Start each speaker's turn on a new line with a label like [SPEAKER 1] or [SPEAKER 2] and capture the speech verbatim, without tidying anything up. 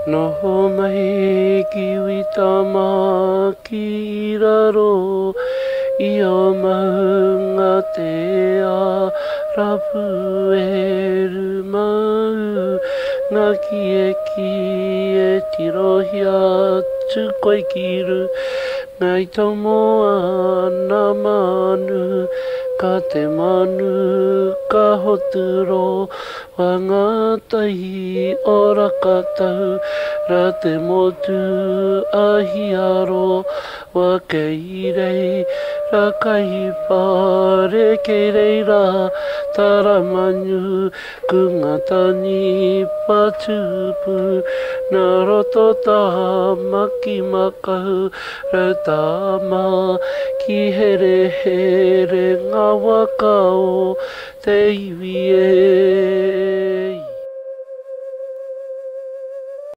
[SPEAKER 1] No mai ki tama ki raro I o maunga te a rapu e ru mau ngā ki e ki e tirohi atu koe ki ru ngai tomo ana manu ka te manu ka hoturo wa ngā tahi o rakatau ra te motu ahiaro wa kei rei ra kai pare kei rei ra taramanyu kungatani patupu na roto taha maki makau ra tama ki here here ngā waka o te iwi e